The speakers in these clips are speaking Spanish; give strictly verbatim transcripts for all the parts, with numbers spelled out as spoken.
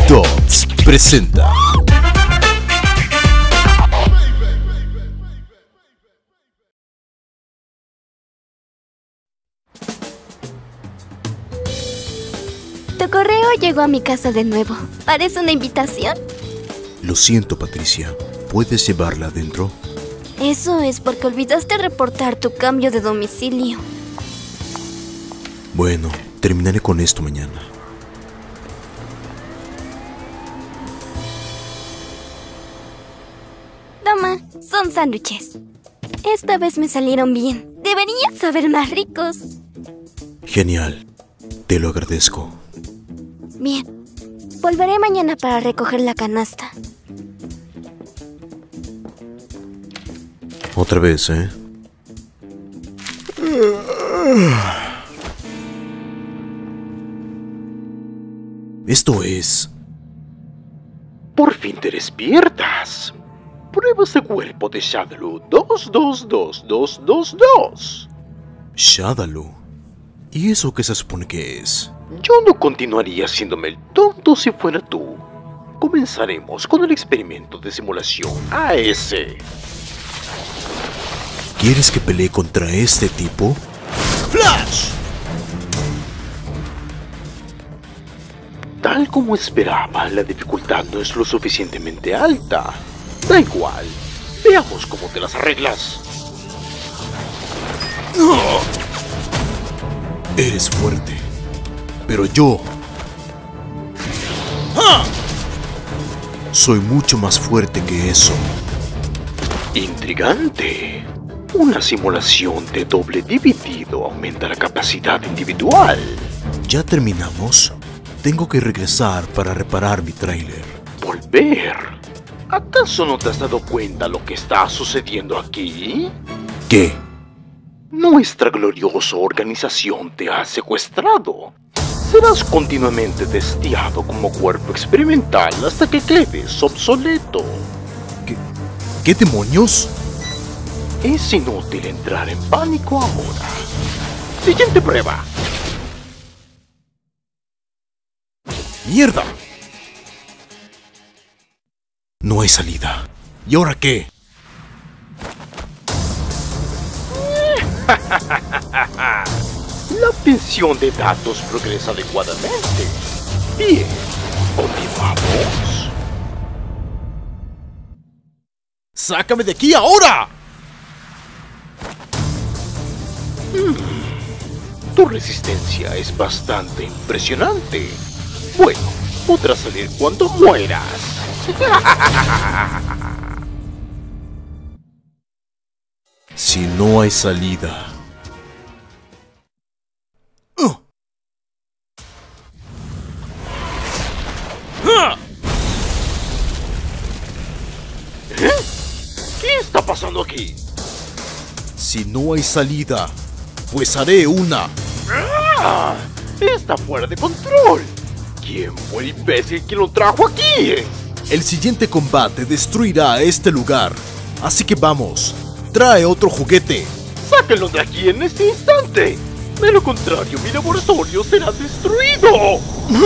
Dots presenta. Tu correo llegó a mi casa de nuevo. ¿Parece una invitación? Lo siento, Patricia. ¿Puedes llevarla adentro? Eso es porque olvidaste reportar tu cambio de domicilio. Bueno, terminaré con esto mañana. Toma, son sándwiches. Esta vez me salieron bien. Deberían saber más ricos. Genial. Te lo agradezco. Bien. Volveré mañana para recoger la canasta. Otra vez, ¿eh? Esto es... Por fin te despiertas. Pruebas de cuerpo de Shadaloo dos dos dos dos dos dos. Shadaloo. ¿Y eso qué se supone que es? Yo no continuaría haciéndome el tonto si fuera tú. Comenzaremos con el experimento de simulación A S. ¿Quieres que pelee contra este tipo? ¡Flash! Tal como esperaba, la dificultad no es lo suficientemente alta. Da igual. Veamos cómo te las arreglas. ¡Oh! Eres fuerte. Pero yo... ¡Ah! Soy mucho más fuerte que eso. Intrigante. Una simulación de doble dividido aumenta la capacidad individual. ¿Ya terminamos? Tengo que regresar para reparar mi tráiler. ¿Volver? ¿Acaso no te has dado cuenta lo que está sucediendo aquí? ¿Qué? Nuestra gloriosa organización te ha secuestrado. Serás continuamente testeado como cuerpo experimental hasta que quedes obsoleto. ¿Qué, ¿Qué demonios? Es inútil entrar en pánico ahora. Siguiente prueba. ¡Mierda! No hay salida. ¿Y ahora qué? La obtención de datos progresa adecuadamente. Bien, continuamos. ¡Sácame de aquí ahora! Hmm. Tu resistencia es bastante impresionante. Bueno, podrás salir cuando mueras. Si no hay salida... Uh. ¡Ah! ¿Eh? ¿Qué está pasando aquí? Si no hay salida, pues haré una. ¡Ah! Está fuera de control. ¿Quién fue el imbécil que lo trajo aquí? El siguiente combate destruirá este lugar. Así que vamos, trae otro juguete. ¡Sáquenlo de aquí en este instante! De lo contrario, mi laboratorio será destruido.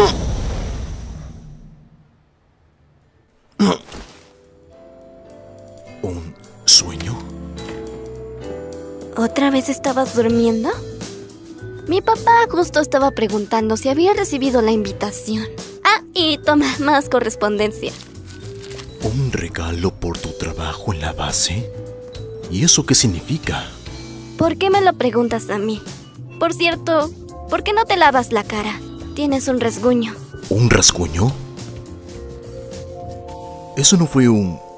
¿Un sueño? ¿Otra vez estabas durmiendo? Mi papá justo estaba preguntando si había recibido la invitación. Ah, y toma, más correspondencia. ¿Un regalo por tu trabajo en la base? ¿Y eso qué significa? ¿Por qué me lo preguntas a mí? Por cierto, ¿por qué no te lavas la cara? Tienes un rasguño. ¿Un rasguño? Eso no fue un